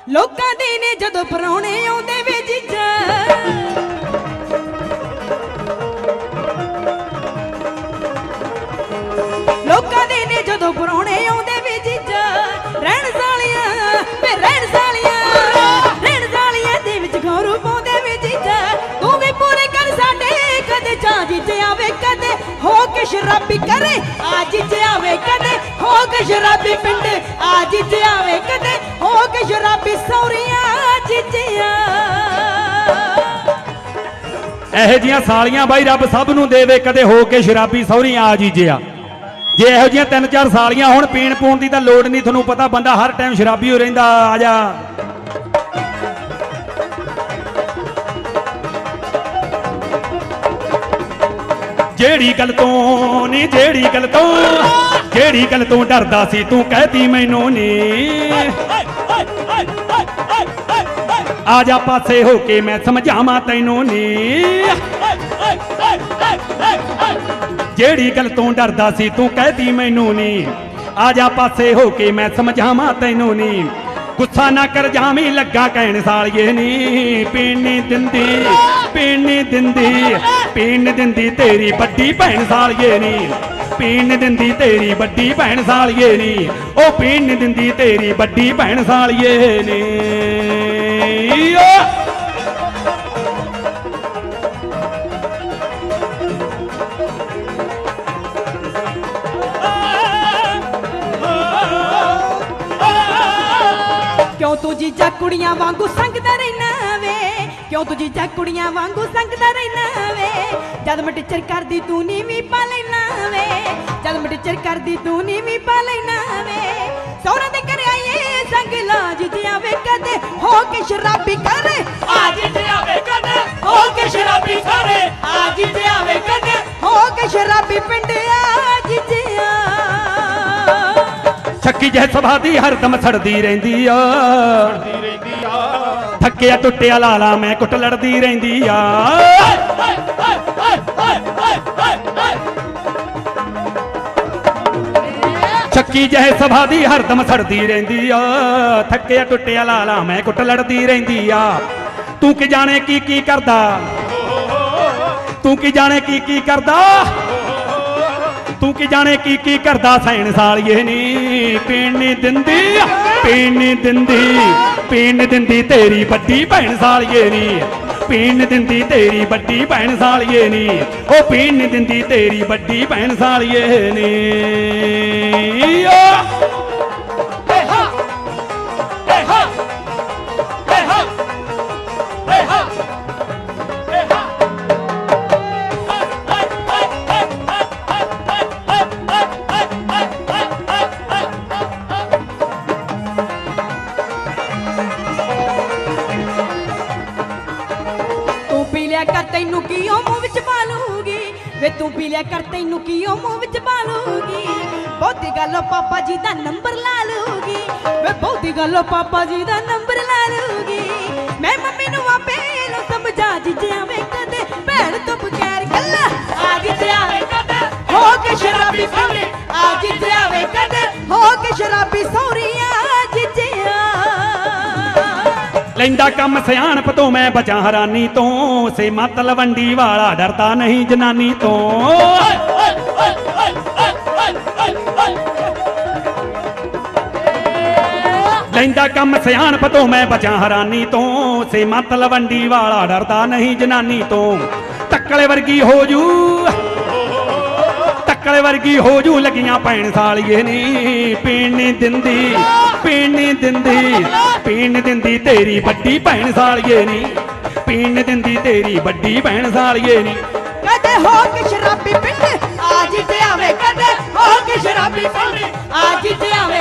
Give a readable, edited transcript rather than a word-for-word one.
ਲੋਕਾਂ ਦੇ ਨੇ ਜਦੋਂ ਪਰਾਉਣੇ ਆਉਂਦੇ ਵੇ ਜੀਜਾ ਲੋਕਾਂ ਦੇ ਨੇ ਜਦੋਂ ਪਰਾਉਣੇ ਆਉਂਦੇ ਵੇ ਜੀਜਾ ਰਹਿਣ ਸਾਲੀਆਂ ਦੇ ਵਿੱਚ ਘੋਰੂ ਪਾਉਂਦੇ ਵੇ ਜੀਜਾ ਤੂੰ ਵੀ ਪੂਰੇ ਕਰ ਸਾਡੇ ਕਦੇ ਜਾਂ ਜੀਜੇ ਆਵੇ ਕਦੇ ਹੋ ਕੇ ਸ਼ਰਾਬੀ ਕਰੇ ਆ ਜੀਜੇ ਆਵੇ ਕਦੇ ਹੋ ਕੇ ਸ਼ਰਾਬੀ ਪਿੰਡ ਆ ਜੀਜੇ ਆਵੇ ਕਦੇ ਹੋ ਕੇ ਸ਼ਰਾਬੀ ਸੌਰੀਆਂ ਜੀਜੀਆਂ ਇਹੋ ਜਿਹੀਆਂ ਸਾਲੀਆਂ ਬਾਈ ਰੱਬ ਸਭ ਨੂੰ ਦੇਵੇ ਕਦੇ ਹੋ ਕੇ ਸ਼ਰਾਬੀ ਸਹੁਰੀਆਂ ਆ ਜੀਜਿਆ ਜੇ ਇਹੋ ਜਿਹੀਆਂ 3-4 ਸਾਲੀਆਂ ਹੁਣ ਪੀਣ ਪੂਣ ਦੀ ਤਾਂ ਲੋੜ ਨਹੀਂ ਤੁਹਾਨੂੰ ਪਤਾ ਬੰਦਾ ਹਰ ਟਾਈਮ ਸ਼ਰਾਬੀ ਹੋ ਰਹਿੰਦਾ ਆ ਜਾ ਜਿਹੜੀ ਗੱਲ ਤੋਂ ਡਰਦਾ ਸੀ ਤੂੰ ਕਹਿਤੀ ਮੈਨੂੰ ਨੀ ਆ ਜਾ ਪਾਸੇ ਹੋ ਕੇ ਮੈਂ ਸਮਝਾਵਾਂ ਤੈਨੂੰ ਨੀ ਜਿਹੜੀ ਗੱਲ ਤੋਂ ਡਰਦਾ ਸੀ ਤੂੰ ਕਹਿਤੀ ਮੈਨੂੰ ਨੀ ਆ ਜਾ ਪਾਸੇ ਹੋ ਕੇ ਮੈਂ ਸਮਝਾਵਾਂ ਤੈਨੂੰ ਨੀ ਗੁੱਸਾ ਨਾ ਕਰ ਜਾਵੀਂ ਲੱਗਾ ਕਹਿਣ ਸਾਲੀਏ ਨੀ ਪੀਣ ਨੀ ਦਿੰਦੀ ਤੇਰੀ ਵੱਡੀ ਭੈਣ ਸਾਲੀਏ ਨੀ ਪੀਣ ਨੀ ਦਿੰਦੀ ਤੇਰੀ ਵੱਡੀ ਭੈਣ ਸਾਲੀਏ ਨੀ ਉਹ ਪੀਣ ਨੀ ਦਿੰਦੀ ਤੇਰੀ ਵੱਡੀ ਭੈਣ ਸਾਲੀਏ ਨੀ क्यों तू जीजा कुड़ियां वांगू संगदा रहना वे क्यों तू जीजा कुड़ियां वांगू संगदा रहना वे जद मैं टीचर कर दी तू नीवी पा लेना वे जद मैं टीचर कर दी तू नीवी पा लेना वे सौरा दे करे आइए संग ला जीजिया वे कदे हो के शराबी करे आ जीजिया वे कदे हो के शराबी करे आ जीजिया वे कदे हो के शराबी पिंड आ जीजिया ਛੱਕੀ ਜਿਹੇ ਸੁਭਾਅ ਦੀ ਹਰਦਮ ਸੜਦੀ ਰਹਿੰਦੀ ਆ ਥੱਕਿਆ ਟੁੱਟਿਆ ਲਾਲਾ ਮੈਂ ਕੁੱਟ ਲੜਦੀ ਰਹਿੰਦੀ ਆ ਛੱਕੀ ਜਿਹੇ ਸੁਭਾਅ ਦੀ ਹਰਦਮ ਸੜਦੀ ਰਹਿੰਦੀ ਆ ਥੱਕਿਆ ਟੁੱਟਿਆ ਲਾਲਾ ਮੈਂ ਕੁੱਟ ਲੜਦੀ ਰਹਿੰਦੀ ਆ ਤੂੰ ਕੀ ਜਾਣੇ ਕੀ ਕਰਦਾ ਤੂੰ ਕੀ ਜਾਣੇ ਕੀ ਕਰਦਾ ਤੂੰ ਕੀ ਜਾਣੇ ਕੀ ਕਰਦਾ ਸੈਣ ਸਾਲੀਏ ਨੀ ਪੀਣ ਨੀ ਦਿੰਦੀ ਤੇਰੀ ਵੱਡੀ ਭੈਣ ਸਾਲੀਏ ਨੀ ਪੀਣ ਨੀ ਦਿੰਦੀ ਤੇਰੀ ਵੱਡੀ ਭੈਣ ਸਾਲੀਏ ਨੀ ਉਹ ਪੀਣ ਨੀ ਦਿੰਦੀ ਤੇਰੀ ਵੱਡੀ ਭੈਣ ਸਾਲੀਏ ਨੀ कर तैनू की मुंह विच पालूगी वे तू पी लिया कर तैनू की मुंह विच पालूगी बहुती गल्लो पापा जी दा नंबर ला लूगी वे बहुती गल्लो पापा जी दा नंबर ला लूगी मैं मम्मी नू आपे लो समझा जीजे आवे कदे भैन तो बगैर गल्ला आ जीजे आवे कदे हो के शराबी सौरी आ जीजे आवे कदे हो के शराबी सौरिया जीजे ਲੈਂਦਾ ਕੰਮ ਸਿਆਣਪ ਤੋਂ ਮੈਂ ਬਚਾਂ ਹੈਰਾਨੀ ਤੋਂ ਸੇ ਮਤ ਲਵੰਡੀ ਵਾਲਾ ਡਰਦਾ ਨਹੀਂ ਜਨਾਨੀ ਤੋਂ ਲੈਂਦਾ ਕੰਮ ਸਿਆਣਪ ਤੋਂ ਮੈਂ ਬਚਾਂ ਹੈਰਾਨੀ ਤੋਂ ਸੇ ਮਤ ਲਵੰਡੀ ਵਾਲਾ ਡਰਦਾ ਨਹੀਂ ਜਨਾਨੀ ਤੋਂ ਟੱਕਲੇ ਵਰਗੀ ਹੋ ਜੂ ਲੱਗੀਆਂ ਭੈਣ ਸਾਲੀਏ ਨੀ ਪੀਣ ਨੀ ਦਿੰਦੀ ਤੇਰੀ ਵੱਡੀ ਭੈਣ ਸਾਲੀਏ ਨੀ ਪੀਣ ਨੀ ਦਿੰਦੀ ਤੇਰੀ ਵੱਡੀ ਭੈਣ ਸਾਲੀਏ ਨੀ ਕਦੇ ਹੋ ਕੇ ਸ਼ਰਾਬੀ ਪਿੰਡ ਆ ਜਿੱਤੇ ਆਵੇ ਕਦੇ ਹੋ ਕੇ ਸ਼ਰਾਬੀ ਪਿੰਡ ਆ ਜਿੱਤੇ ਆਵੇ